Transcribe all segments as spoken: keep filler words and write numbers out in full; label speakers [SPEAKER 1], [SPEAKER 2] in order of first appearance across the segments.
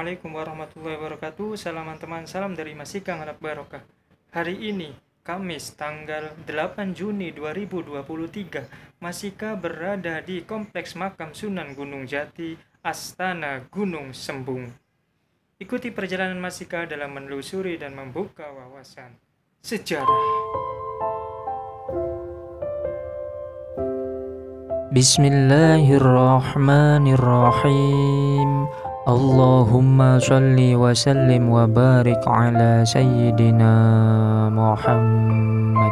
[SPEAKER 1] Assalamualaikum warahmatullahi wabarakatuh. Salam teman, salam dari Masikang Anak Barokah. Hari ini, Kamis tanggal delapan Juni dua ribu dua puluh tiga, Masika berada di Kompleks Makam Sunan Gunung Jati, Astana Gunung Sembung. Ikuti perjalanan Masika dalam menelusuri dan membuka wawasan sejarah.
[SPEAKER 2] Bismillahirrahmanirrahim. Allahumma sholli wa sallim wa barik ala sayyidina Muhammad.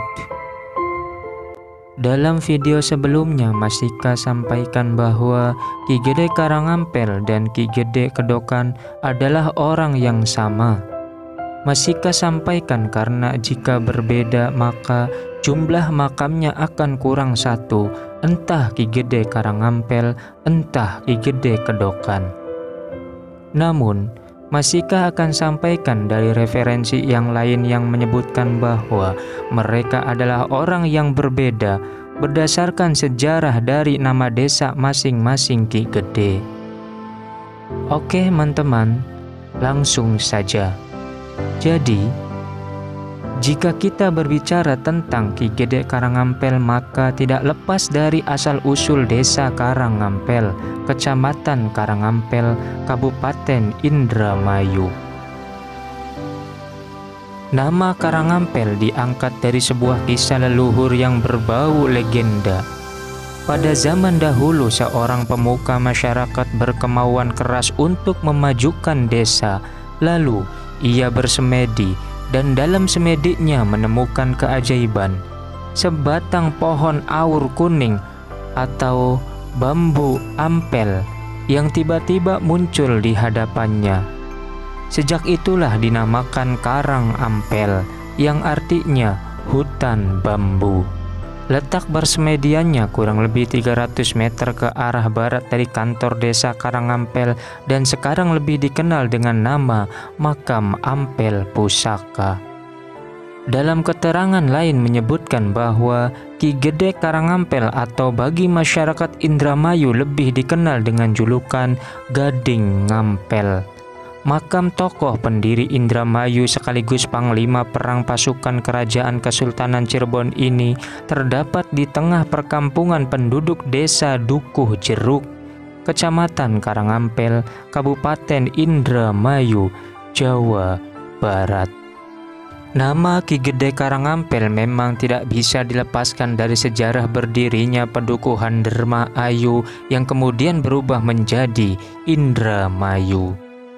[SPEAKER 2] Dalam video sebelumnya, Masika sampaikan bahwa Ki Gede Karangampel dan Ki Gede Kedokan adalah orang yang sama. Masika sampaikan karena jika berbeda maka jumlah makamnya akan kurang satu, entah Ki Gede Karangampel, entah Ki Gede Kedokan. Namun, Masika akan sampaikan dari referensi yang lain yang menyebutkan bahwa mereka adalah orang yang berbeda berdasarkan sejarah dari nama desa masing-masing Ki Gede. Oke teman-teman, langsung saja. Jadi, jika kita berbicara tentang Ki Gede Karangampel, maka tidak lepas dari asal-usul desa Karangampel, Kecamatan Karangampel, Kabupaten Indramayu. Nama Karangampel diangkat dari sebuah kisah leluhur yang berbau legenda. Pada zaman dahulu, seorang pemuka masyarakat berkemauan keras untuk memajukan desa. Lalu, ia bersemedi dan dalam semedinya menemukan keajaiban, sebatang pohon aur kuning atau bambu ampel yang tiba-tiba muncul di hadapannya. Sejak itulah dinamakan Karangampel, yang artinya hutan bambu. Letak bersemediannya kurang lebih tiga ratus meter ke arah barat dari kantor desa Karangampel dan sekarang lebih dikenal dengan nama Makam Ampel Pusaka. Dalam keterangan lain menyebutkan bahwa Ki Gede Karangampel atau bagi masyarakat Indramayu lebih dikenal dengan julukan Gading Ngampel. Makam tokoh pendiri Indramayu sekaligus panglima perang pasukan kerajaan Kesultanan Cirebon ini terdapat di tengah perkampungan penduduk desa Dukuh Jeruk, Kecamatan Karangampel, Kabupaten Indramayu, Jawa Barat. Nama Ki Gede Karangampel memang tidak bisa dilepaskan dari sejarah berdirinya Pedukuhan Derma Ayu yang kemudian berubah menjadi Indramayu.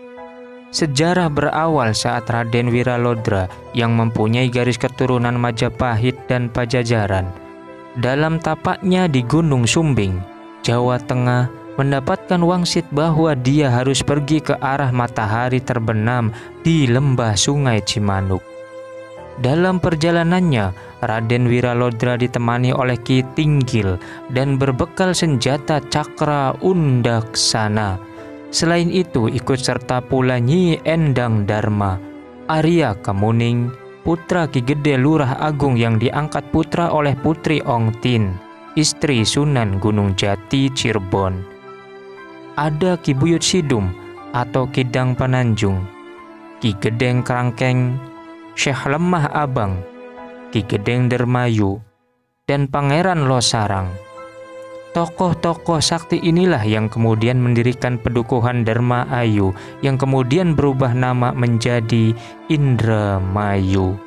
[SPEAKER 2] Sejarah berawal saat Raden Wiralodra yang mempunyai garis keturunan Majapahit dan Pajajaran dalam tapaknya di Gunung Sumbing, Jawa Tengah, mendapatkan wangsit bahwa dia harus pergi ke arah matahari terbenam di lembah Sungai Cimanuk. Dalam perjalanannya, Raden Wiralodra ditemani oleh Ki Tinggil dan berbekal senjata cakra undaksana. Selain itu, ikut serta pula Nyi Endang Dharma, Arya Kemuning, putra Ki Gede Lurah Agung yang diangkat putra oleh Putri Ong Tin, istri Sunan Gunung Jati Cirebon. Ada Ki Buyut Sidum atau Kidang Pananjung, Ki Gedeng Krangkeng, Syekh Lemah Abang, Ki Gedeng Dermayu, dan Pangeran Losarang. Tokoh-tokoh sakti inilah yang kemudian mendirikan Pedukuhan Derma Ayu yang kemudian berubah nama menjadi Indramayu.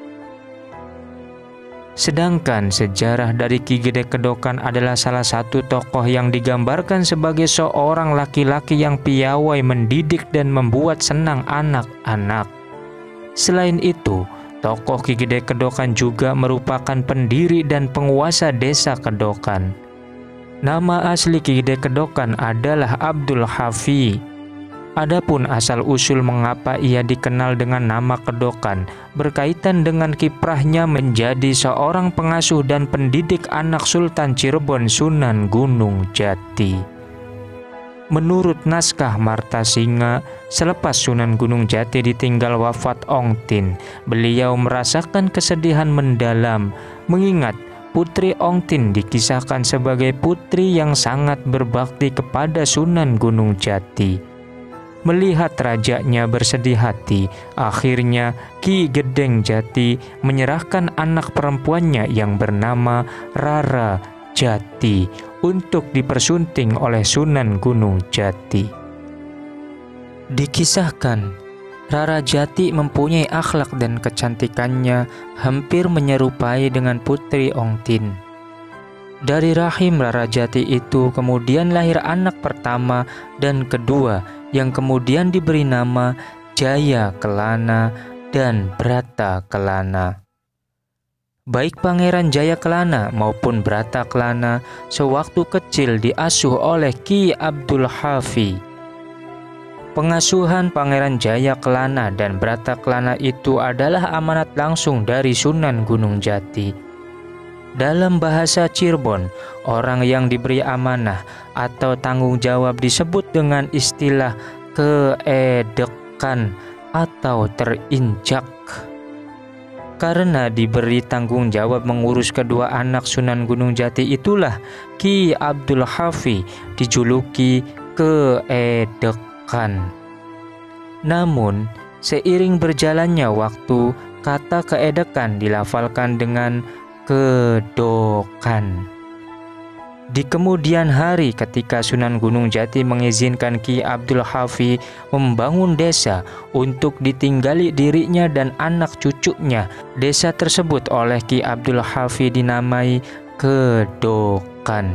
[SPEAKER 2] Sedangkan sejarah dari Ki Gede Kedokan adalah salah satu tokoh yang digambarkan sebagai seorang laki-laki yang piawai mendidik dan membuat senang anak-anak. Selain itu, tokoh Ki Gede Kedokan juga merupakan pendiri dan penguasa desa Kedokan. Nama asli Ki Gede Kedokan adalah Abdul Hafi. Adapun asal-usul mengapa ia dikenal dengan nama Kedokan berkaitan dengan kiprahnya menjadi seorang pengasuh dan pendidik anak Sultan Cirebon Sunan Gunung Jati. Menurut naskah Martasinga, selepas Sunan Gunung Jati ditinggal wafat Ong Tin, beliau merasakan kesedihan mendalam mengingat Putri Ong Tin dikisahkan sebagai putri yang sangat berbakti kepada Sunan Gunung Jati. Melihat rajanya bersedih hati, akhirnya Ki Gedeng Jati menyerahkan anak perempuannya yang bernama Rara Jati untuk dipersunting oleh Sunan Gunung Jati. Dikisahkan, Rara Jati mempunyai akhlak dan kecantikannya hampir menyerupai dengan Putri Ong Tin. Dari rahim Rara Jati itu kemudian lahir anak pertama dan kedua yang kemudian diberi nama Jaya Kelana dan Brata Kelana. Baik Pangeran Jaya Kelana maupun Brata Kelana sewaktu kecil diasuh oleh Ki Abdul Hafi. Pengasuhan Pangeran Jaya Kelana dan Brata Kelana itu adalah amanat langsung dari Sunan Gunung Jati. Dalam bahasa Cirebon, orang yang diberi amanah atau tanggung jawab disebut dengan istilah keedekan atau terinjak. Karena diberi tanggung jawab mengurus kedua anak Sunan Gunung Jati itulah Ki Abdul Hafi dijuluki keedekan. Namun, seiring berjalannya waktu, kata keedekan dilafalkan dengan kedokan. Di kemudian hari ketika Sunan Gunung Jati mengizinkan Ki Abdul Hafi membangun desa untuk ditinggali dirinya dan anak cucunya, desa tersebut oleh Ki Abdul Hafi dinamai Kedokan.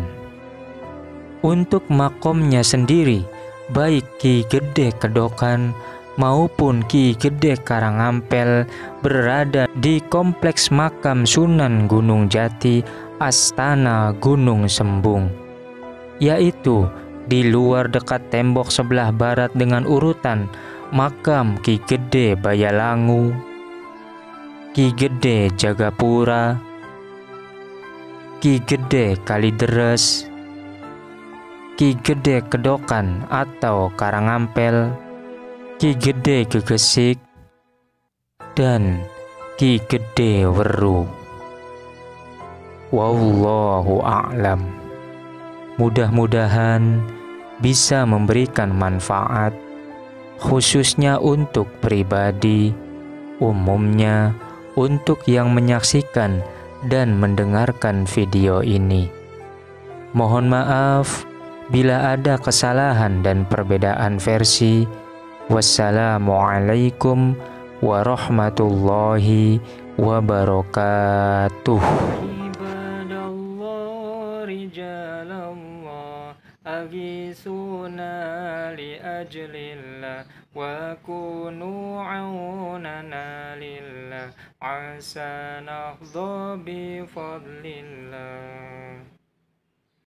[SPEAKER 2] Untuk makomnya sendiri, baik Ki Gede Kedokan maupun Ki Gede Karangampel berada di kompleks makam Sunan Gunung Jati, Astana Gunung Sembung, yaitu di luar dekat tembok sebelah barat dengan urutan makam Ki Gede Bayalangu, Ki Gede Jagapura, Ki Gede Kalideres, Ki Gede Kedokan atau Karangampel, Ki Gede Gegesik, dan Ki Gede Weru. Wallahu a'lam. Mudah-mudahan bisa memberikan manfaat, khususnya untuk pribadi, umumnya untuk yang menyaksikan dan mendengarkan video ini. Mohon maaf bila ada kesalahan dan perbedaan versi. Wassalamualaikum warahmatullahi wabarakatuh. Ibadallah rijalallah agisuna li ajlillah wa kunu aunana lillah asa nahdha bi fadlillah.